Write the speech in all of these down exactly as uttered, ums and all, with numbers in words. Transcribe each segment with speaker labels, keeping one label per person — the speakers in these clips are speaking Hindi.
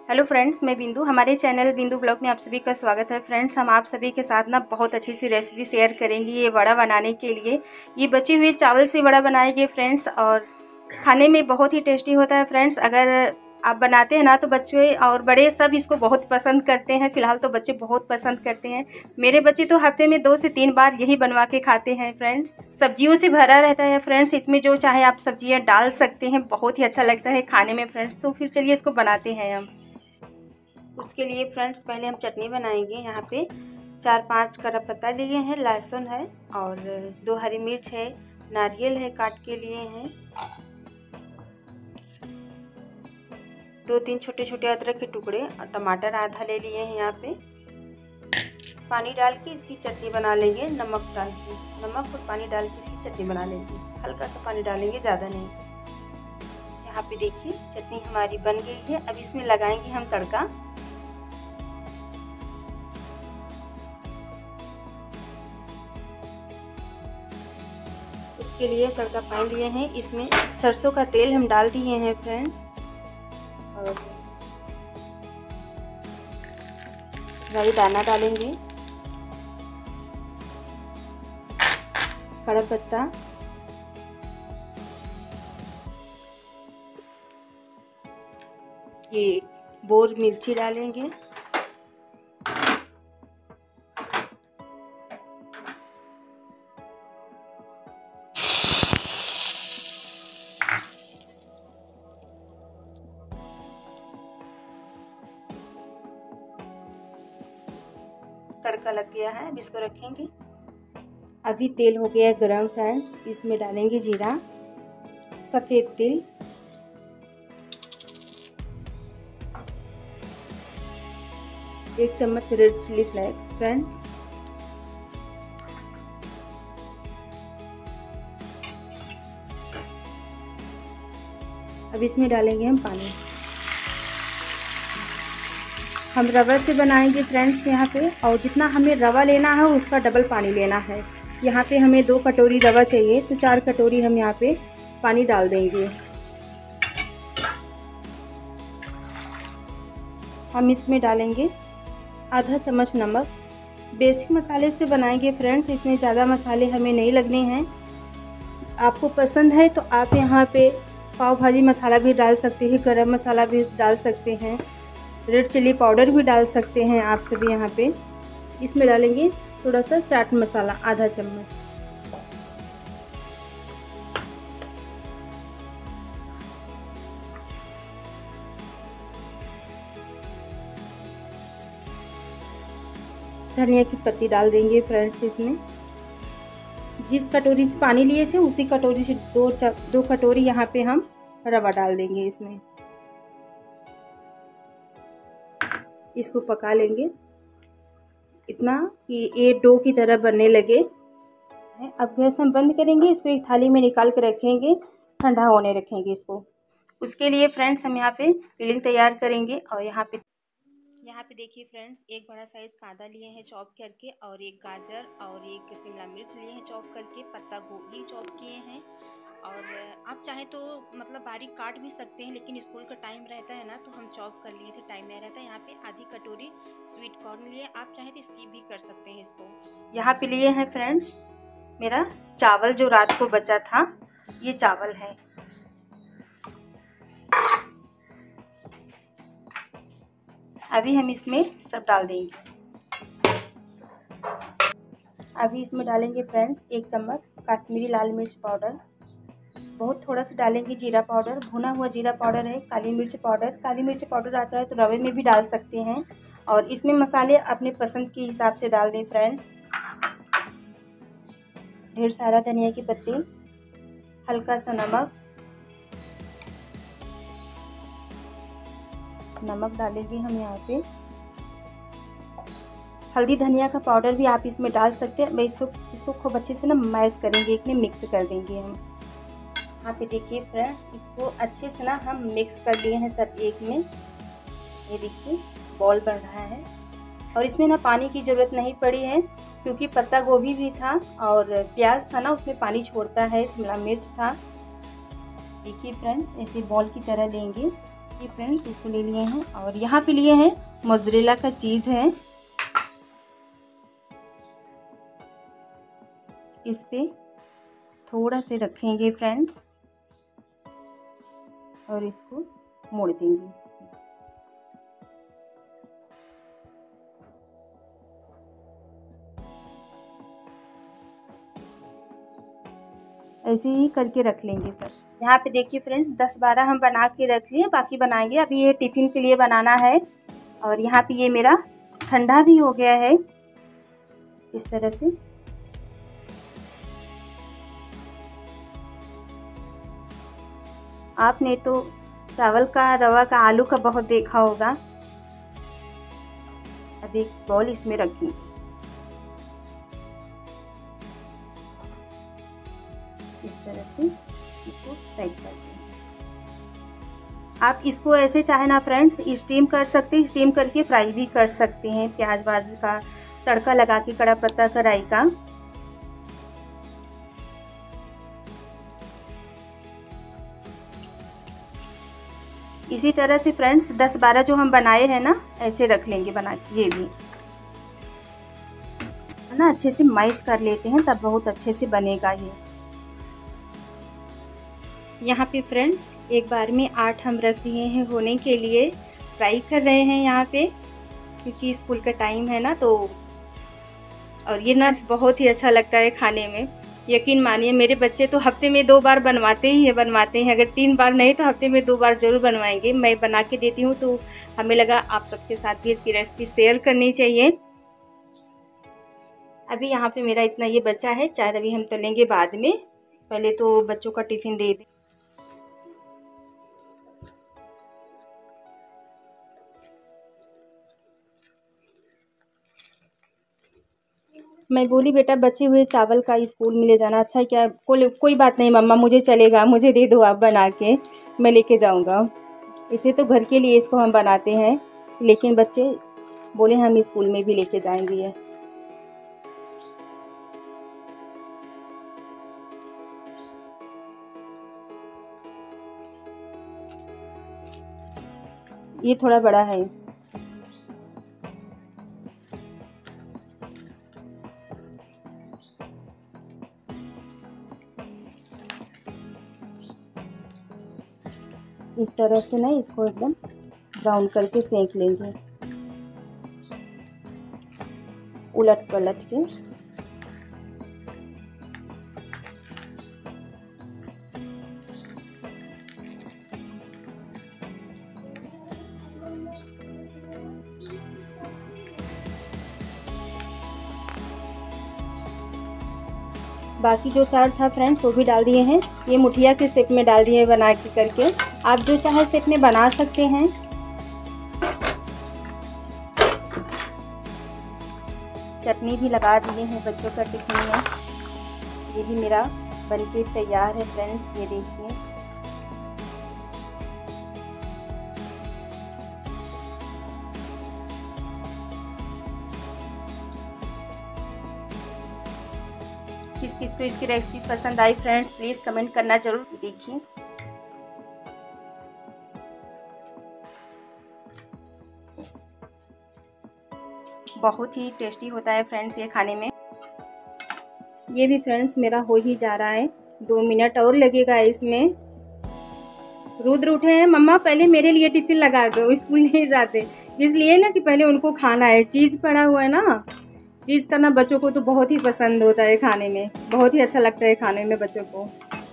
Speaker 1: हेलो फ्रेंड्स, मैं बिंदु। हमारे चैनल बिंदु ब्लॉग में आप सभी का स्वागत है। फ्रेंड्स, हम आप सभी के साथ ना बहुत अच्छी सी रेसिपी शेयर करेंगे। ये वड़ा बनाने के लिए ये बचे हुए चावल से वड़ा बनाएंगे फ्रेंड्स, और खाने में बहुत ही टेस्टी होता है फ्रेंड्स। अगर आप बनाते हैं ना तो बच्चे और बड़े सब इसको बहुत पसंद करते हैं। फ़िलहाल तो बच्चे बहुत पसंद करते हैं। मेरे बच्चे तो हफ्ते में दो से तीन बार यही बनवा के खाते हैं फ्रेंड्स। सब्जियों से भरा रहता है फ्रेंड्स, इसमें जो चाहे आप सब्जियां डाल सकते हैं। बहुत ही अच्छा लगता है खाने में फ्रेंड्स। तो फिर चलिए इसको बनाते हैं हम। उसके लिए फ्रेंड्स पहले हम चटनी बनाएंगे। यहाँ पे चार पांच करी पत्ता लिए हैं, लहसुन है और दो हरी मिर्च है, नारियल है काट के लिए हैं, दो तीन छोटे छोटे अदरक के टुकड़े और टमाटर आधा ले लिए हैं। यहाँ पे पानी डाल के इसकी चटनी बना लेंगे। नमक डाल के नमक और पानी डाल के इसकी चटनी बना लेंगे। हल्का सा पानी डालेंगे, ज़्यादा नहीं। यहाँ पे देखिए चटनी हमारी बन गई है। अब इसमें लगाएंगे हम तड़का। इसके लिए तड़का पान लिए हैं। इसमें सरसों का तेल हम डाल दिए हैं फ्रेंड्स, और राई दाना डालेंगे, कड़ी पत्ता, ये बोर मिर्ची डालेंगे, तड़का लग गया है। अब इसको रखेंगे। अभी तेल हो गया है गरम फ्रेंड्स। इसमें डालेंगे जीरा, सफ़ेद तिल, एक चम्मच रेड चिली फ्लेक्स फ्रेंड्स, अब इसमें डालेंगे हम पानी। हम रवा से बनाएंगे फ्रेंड्स यहाँ पे, और जितना हमें रवा लेना है उसका डबल पानी लेना है। यहाँ पे हमें दो कटोरी रवा चाहिए, तो चार कटोरी हम यहाँ पे पानी डाल देंगे। हम इसमें डालेंगे आधा चम्मच नमक। बेसिक मसाले से बनाएंगे फ्रेंड्स, इसमें ज़्यादा मसाले हमें नहीं लगने हैं। आपको पसंद है तो आप यहाँ पे पाव भाजी मसाला भी डाल सकते हैं, गरम मसाला भी डाल सकते हैं, रेड चिली पाउडर भी डाल सकते हैं आप सभी। यहाँ पे इसमें डालेंगे थोड़ा सा चाट मसाला, आधा चम्मच। धनिया की पत्ती डाल देंगे फ्रेंड्स इसमें। जिस कटोरी से पानी लिए थे उसी कटोरी से दो दो कटोरी यहाँ पे हम रवा डाल देंगे इसमें। इसको पका लेंगे इतना कि ये डो की तरह बनने लगे। अब गैस हम बंद करेंगे। इसको एक थाली में निकाल कर रखेंगे, ठंडा होने रखेंगे इसको। उसके लिए फ्रेंड्स हम यहाँ पे फिलिंग तैयार करेंगे। और यहाँ पे यहाँ पे देखिए फ्रेंड्स, एक बड़ा साइज कांदा लिए हैं चॉप करके, और एक गाजर और एक शिमला मिर्च लिए हैं चॉप करके, पत्ता गोभी चॉप किए हैं। और आप चाहे तो मतलब बारीक काट भी सकते हैं, लेकिन स्कूल का टाइम रहता है ना तो हम चॉप कर लिए थे, टाइम नहीं रहता। यहाँ पे आधी कटोरी स्वीट कॉर्न लिए, आप चाहे तो स्किप भी कर सकते हैं इसको। यहाँ पे लिए हैं फ्रेंड्स मेरा चावल जो रात को बचा था, ये चावल है। अभी हम इसमें सब डाल देंगे। अभी इसमें डालेंगे फ्रेंड्स एक चम्मच काश्मीरी लाल मिर्च पाउडर, बहुत थोड़ा सा डालेंगे जीरा पाउडर, भुना हुआ जीरा पाउडर है, काली मिर्च पाउडर। काली मिर्च पाउडर आता है तो रवे में भी डाल सकते हैं। और इसमें मसाले अपने पसंद के हिसाब से डाल दें फ्रेंड्स। ढेर सारा धनिया की पत्ती, हल्का सा नमक नमक डालेंगे हम यहाँ पे। हल्दी धनिया का पाउडर भी आप इसमें डाल सकते हैं। मैं इसको इसको खूब अच्छे से ना मैश करेंगे, एक में मिक्स कर देंगे हम। यहाँ पे देखिए फ्रेंड्स, इसको अच्छे से ना हम मिक्स कर लिए हैं सब एक में। ये देखिए बॉल बन रहा है। और इसमें ना पानी की ज़रूरत नहीं पड़ी है, क्योंकि पत्ता गोभी भी था और प्याज था ना, उसमें पानी छोड़ता है, शिमला मिर्च था। देखिए फ्रेंड्स, ऐसे बॉल की तरह लेंगे ये फ्रेंड्स इसको ले लिए हैं और यहाँ पे लिए हैं मोज़रेला का चीज़ है। इस पे थोड़ा से रखेंगे फ्रेंड्स और इसको मोड़ देंगे। ऐसे ही करके रख लेंगे सर। यहाँ पे देखिए फ्रेंड्स दस बारह हम बना के रख लिए, बाकी बनाएंगे। अभी ये टिफ़िन के लिए बनाना है। और यहाँ पे ये मेरा ठंडा भी हो गया है इस तरह से। आपने तो चावल का, रवा का, आलू का बहुत देखा होगा। अब एक बॉल इसमें रखेंगे। इस तरह से इसको पैक कर देंगे। आप इसको ऐसे चाहे ना फ्रेंड्स स्टीम कर सकते हैं, स्टीम करके फ्राई भी कर सकते हैं। प्याज वाज का तड़का लगा के, कड़ा पत्ता कढ़ाई का। इसी तरह से फ्रेंड्स दस बारह जो हम बनाए हैं ना, ऐसे रख लेंगे बना के। ये भी ना अच्छे से मैश कर लेते हैं, तब बहुत अच्छे से बनेगा ये। यहाँ पे फ्रेंड्स एक बार में आठ हम रख दिए हैं होने के लिए। फ्राई कर रहे हैं यहाँ पे, क्योंकि स्कूल का टाइम है ना। तो और ये नट्स बहुत ही अच्छा लगता है खाने में। यकीन मानिए मेरे बच्चे तो हफ्ते में दो बार बनवाते ही है बनवाते हैं। अगर तीन बार नहीं तो हफ्ते में दो बार ज़रूर बनवाएंगे। मैं बना के देती हूँ, तो हमें लगा आप सबके साथ भी इसकी रेसिपी शेयर करनी चाहिए। अभी यहाँ पे मेरा इतना ये बचा है। चाय अभी हम तलेंगे बाद में, पहले तो बच्चों का टिफ़िन दे दें। मैं बोली बेटा बचे हुए चावल का स्कूल में ले जाना अच्छा है क्या? कोई कोई बात नहीं मम्मा, मुझे चलेगा, मुझे दे दो आप बना के, मैं लेके जाऊंगा। इसे तो घर के लिए इसको हम बनाते हैं, लेकिन बच्चे बोले हम स्कूल में भी लेके जाएंगे। ये थोड़ा बड़ा है। इस तरह से ना इसको एकदम ब्राउन करके सेंक लेंगे, उलट पलट के। बाकी जो चाट था फ्रेंड्स वो भी डाल दिए हैं। ये मुठिया के शेप में डाल दिए हैं बना के करके। आप जो चाहे शेप में बना सकते हैं। चटनी भी लगा दिए हैं बच्चों का टिफिन में। ये भी मेरा बनके तैयार है फ्रेंड्स, ये देखिए। किस किस को इसकी रेसिपी पसंद आई फ्रेंड्स, प्लीज़ कमेंट करना जरूर। देखिए बहुत ही टेस्टी होता है फ्रेंड्स ये खाने में। ये भी फ्रेंड्स मेरा हो ही जा रहा है, दो मिनट और लगेगा इसमें। रुद्र उठे हैं, मम्मा पहले मेरे लिए टिफिन लगा दो, स्कूल नहीं जाते, इसलिए ना कि पहले उनको खाना है। चीज़ पड़ा हुआ है ना, चीज़ का ना बच्चों को तो बहुत ही पसंद होता है खाने में, बहुत ही अच्छा लगता है खाने में बच्चों को।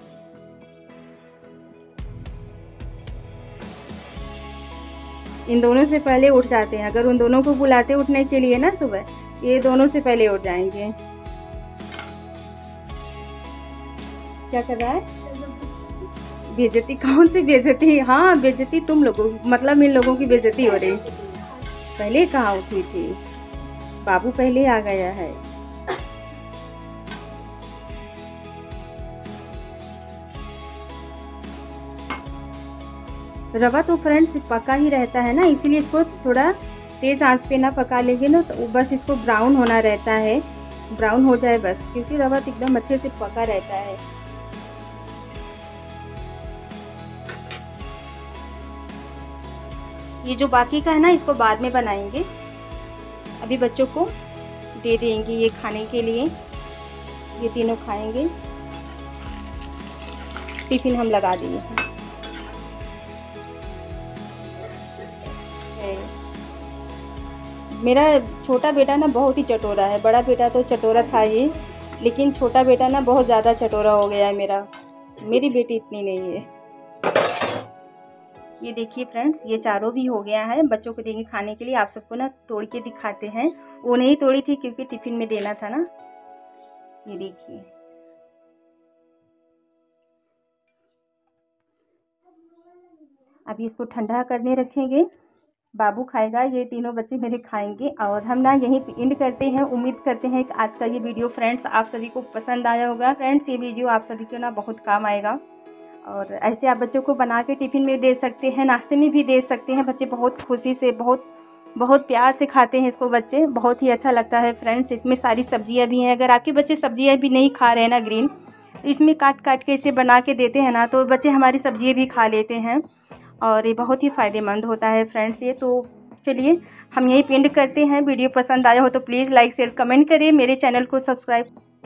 Speaker 1: इन दोनों से पहले उठ जाते हैं। अगर उन दोनों को बुलाते उठने के लिए ना सुबह, ये दोनों से पहले उठ जाएंगे। क्या कर रहा है? बेइज्जती? कौन सी बेइज्जती? हाँ बेइज्जती तुम लोगों, मतलब इन लोगों की बेइज्जती हो रही। पहले कहाँ उठी थी, बाबू पहले आ गया है। रवा तो फ्रेंड्स पका ही रहता है ना, इसीलिए इसको थोड़ा तेज आंच पे ना पका लेंगे ना, तो बस इसको ब्राउन होना रहता है, ब्राउन हो जाए बस, क्योंकि रवा तो एकदम अच्छे से पका रहता है। ये जो बाकी का है ना, इसको बाद में बनाएंगे। अभी बच्चों को दे देंगे ये खाने के लिए, ये तीनों खाएंगे। टिफ़िन हम लगा दिए हैं। मेरा छोटा बेटा ना बहुत ही चटोरा है, बड़ा बेटा तो चटोरा था ही, लेकिन छोटा बेटा ना बहुत ज़्यादा चटोरा हो गया है मेरा। मेरी बेटी इतनी नहीं है। ये देखिए फ्रेंड्स, ये चारों भी हो गया है, बच्चों को देंगे खाने के लिए। आप सबको ना तोड़ के दिखाते हैं। वो नहीं तोड़ी थी क्योंकि टिफ़िन में देना था ना। ये देखिए, अभी इसको ठंडा करने रखेंगे। बाबू खाएगा, ये तीनों बच्चे मेरे खाएंगे, और हम ना यहीं पे एंड करते हैं। उम्मीद करते हैं कि आज का ये वीडियो फ्रेंड्स आप सभी को पसंद आया होगा। फ्रेंड्स, ये वीडियो आप सभी को ना बहुत काम आएगा, और ऐसे आप बच्चों को बना के टिफ़िन में दे सकते हैं, नाश्ते में भी दे सकते हैं। बच्चे बहुत खुशी से, बहुत बहुत प्यार से खाते हैं इसको बच्चे, बहुत ही अच्छा लगता है फ्रेंड्स। इसमें सारी सब्जियां भी हैं। अगर आपके बच्चे सब्जियां भी नहीं खा रहे हैं ना ग्रीन, तो इसमें काट काट के इसे बना के देते हैं ना, तो बच्चे हमारी सब्जियां भी खा लेते हैं, और ये बहुत ही फ़ायदेमंद होता है फ्रेंड्स ये। तो चलिए हम यही एंड करते हैं। वीडियो पसंद आया हो तो प्लीज़ लाइक शेयर कमेंट करिए, मेरे चैनल को सब्सक्राइब